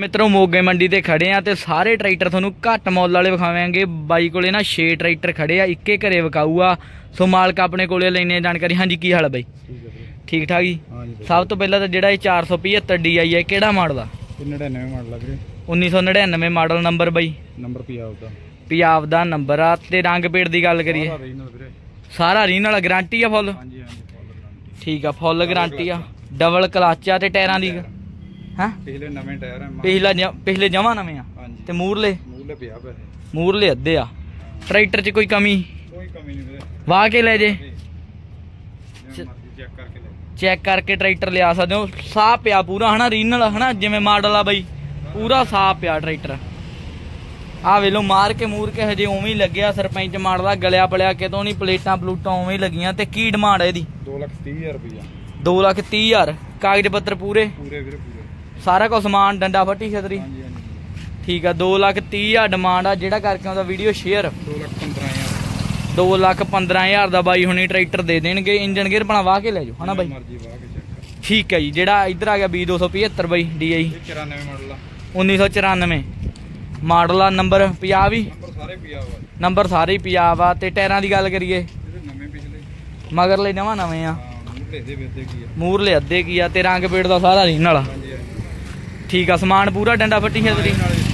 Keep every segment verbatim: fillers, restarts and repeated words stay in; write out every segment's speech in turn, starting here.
मित्रों मोगे मंडी ते खड़े आ ते सारे ट्रैक्टर थानू घट मुल वाले विखावांगे। बाई कोले ना छे ट्रैक्टर खड़े आ, इक्के घरे विकाऊ आ। सो मालक अपने कोले लैने जानकारी। हाँ जी की हाल है बाई? ठीक ठाक जी। सब तो पहला तो जिहड़ा चार सौ पचहत्तर डी आई है किहड़ा मॉडल आ? नड़िनवे मॉडल है। उन्नीस सौ नड़िनवे मॉडल। नंबर बाई? नंबर पंजाब दा पंजाब दा नंबर आ। ते रंग पेड़ की गल करिए सारा रीनल गारंटी आ फुल? ठीक आ फुल गारंटी आ। डबल क्लच आ ते टायरां दी हाँ पिछले नवे टायर है। पिछला पिछले जमा नवे आ ते मूरले मूरले पिया पैसे मूरले अद्धे आ। ट्रैक्टर च कोई कमी कोई कमी नहीं वाह के ले जे चेक करके ले चेक करके ट्रैक्टर लिया सकते हो। साफ पिया पूरा है ना रीनल है ना जिवें मॉडल आ बई पूरा साफ पिया ट्रैक्टर। आ वेलो मार के मूर के हजे उवें ही लग्या। सरपंच मॉडल आ गलिया पलिया कितों नहीं। प्लेटां प्लूटां उवें ही लगियां। ते की डिमांड है इहदी? दो लाख तीह हजार रुपया। दो लाख तीह हजार। कागज पत्र पूरे पूरे वीरे पूरे सारा कुछ समान डंडा फट्टी छतरी ठीक है। दो लाख तीह हजार डिमांड आ। जेड़ा करके आउंदा वीडियो शेयर दो लाख पंद्रह हजार दो लाख पंद्रह हजार दा बाई हुणी ट्रैक्टर दे देणगे। इंजन गेयर भला वाह के ले जाओ है ना बाई? ठीक है जी। जेड़ा इधर आ गया बी दो सौ पचहत्तर बाई डी आई चौरानवे मॉडल उन्नीस सौ चौरानवे मॉडल आ। नंबर पंजाब ही नंबर सारे ही पंजाब आ। ते टायरां दी गल करिए मगरले नवां नवे आ मूरले अद्धे की आ। ते रंग पेड़ दा सारा रीनल आ। ठीक आ समान पूरा डंडा फट्टी छतरी।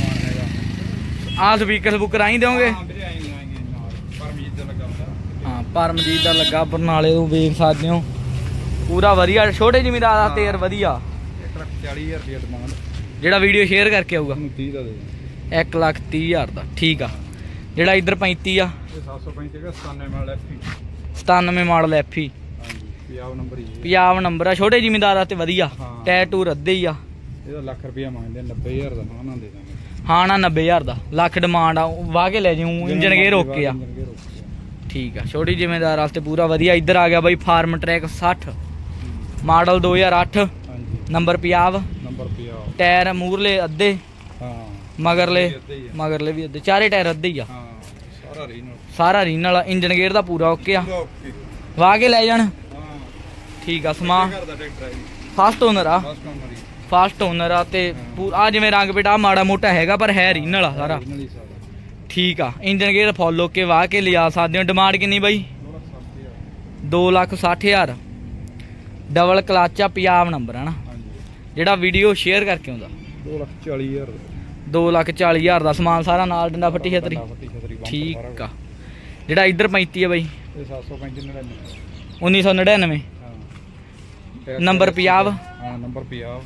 आ स्पीकर स्पूकर आई दोगे? हाँ परमजीत का लगा बरनाले तो वेख सकते हो पूरा वधिया। छोटे जिमीदार तेर वधिया। जेड़ा वीडियो शेयर करके आऊगा एक लाख तीह हजार का। ठीक आ। जेड़ा इधर पैंती आ सतानवे model F E Punjab number आ। छोटे जिमीदार ते वधिया। टायर टूर अद्धे ही आ। लख रुपया मांगते नब्बे हजार का ना दे देंगे। हाँ ना नब्बे हजार का लख डिमांड आ। वाह के ले जाऊँ इंजन गेयर ओके आ। ठीक है छोटी जिम्मेदार वास्ते पूरा वधिया। इधर आ गया बाई फार्म ट्रैक साठ मॉडल दो हजार अठ number Punjab number Punjab. Tyre मूरले अद्धे मगरले मगरले भी अद्धे चारे टायर अद्धे ही आ। सारा रीनल इंजन गेयर का पूरा ओके आ। वाह के ले जान। ठीक आ समान फस्ट ओनर आ फास्ट ओनर आ। ते आ जिवें रंग बेटा माड़ा मोटा हैगा पर है रीनल आ सारा। ठीक आ इंजन गेयर फुल ओके वाह के लिया सकते हो। डिमांड कितनी बाई? दो लाख सठ हजार। डबल क्लच आ पंजाब नंबर है ना। जेड़ा वीडियो शेयर करके आउंदा दो लाख चाली हजार दो लाख चाली हजार का समान सारा नाल डंडा फट्टी छतरी। ठीक आ। जेड़ा इधर पैंती है बाई उन्नीस सौ नड़िनवे नंबर पंजाब नंबर पंजाब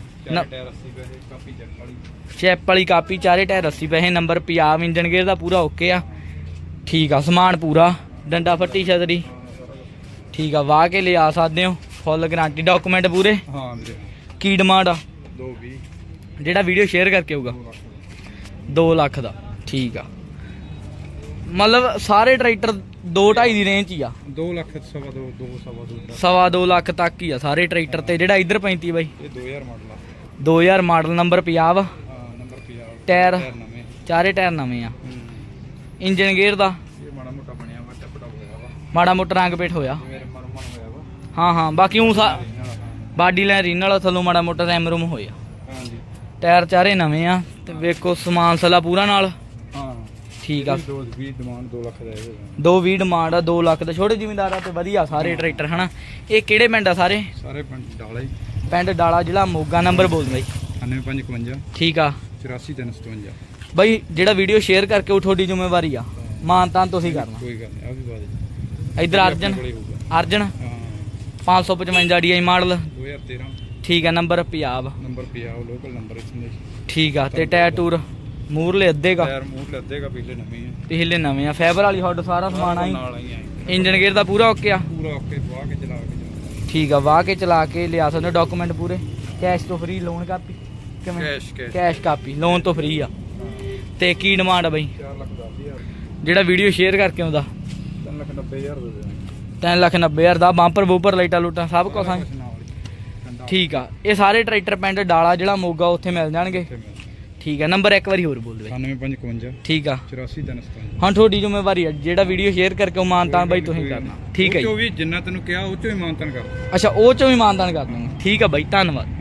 चैप वाली कापी चारे टायर अस्सी पैसे। नंबर पंजाब इंजन गेयर का पूरा ओके आ। ठीक आ समान पूरा डंडा फट्टी छतरी। ठीक आ वाह के ले आ सकते हो फुल गारंटी डॉक्यूमेंट पूरे। की डिमांड आ? जेड़ा वीडियो शेयर करके आऊगा दो लाख का। ठीक आ मतलब सारे ट्रैक्टर दो ढाई की रेंज ही आ। दो लाख सवा दो दो सवा दो सवा दो लाख तक ही आ सारे ट्रैक्टर। ते जेड़ा इधर पैंती बाई दो हजार मॉडल दो हजार मॉडल नंबर पंजाब टायर चारे टायर नवे आ। इंजन गेयर का माड़ा मोटा रंग पेट होया। हाँ हाँ बाकी हूँ बाडी लाइन रीनल थल्लों माड़ा मोटा रैम रूम होया। टायर चारे नवे आ। ते वेखो समान सला पूरा नाल। ठीक आ दो भी डिमांड आ दो लाख का। छोटे जिमीदार ते वधिया सारे ट्रैक्टर है ना। ये किहड़े पिंड आ सारे? सारे पिंड डाला ही पिंड डाला जिला मोगा। नंबर बोल बाई अठानवे पाँच इकवंजा। ठीक आ चौरासी तीन सतवंजा। बाई जेड़ा वीडियो शेयर करके थोड़ी जिम्मेवारी आ मान तान तुसीं करना। कोई गल नहीं आ भी बात इधर अर्जन अर्जन पाँच सौ पचवंजा डी आई मॉडल दो हजार तेरह। ठीक है number Punjab number Punjab local number. ठीक आ। ते टायर टूर मूरले अद्धे का मूरले अद्धे का पिछले नवे हैं पिछले नवे आ। फाइबर वाली हॉट सारा समान आई। इंजन गेयर का पूरा ओके आ। पूरा ओके वाह के चला के। ठीक आ वाह के चला के लिया सकते डॉक्यूमेंट पूरे। कैश तो free loan copy cash cash copy loan तो फ्री आ। ते की डिमांड आ बाई? जेड़ा वीडियो शेयर करके आउंदा तीन लाख नब्बे हजार तीन लाख नब्बे हजार का। बांपर बूपर लाइटा लूटा सब कुछ। ठीक आ। ये सारे ट्रैक्टर पिंड डाला जिला मोगा उत्थे मिल जाणगे। ठीक है नंबर एक बारी होर बोल दे। अठानवे पाँच इकवंजा। ठीक आ चौरासी तीन सतवंजा। हाँ थोड़ी जिम्मेवारी है जेड़ा वीडियो शेयर करके मानतान बाई तुसीं करना। ठीक है जिन्ना तैनूं कहा उह चों ही मानतान कर। अच्छा उह चों ही मानतान कर दूंगा। ठीक है बाई धन्नवाद।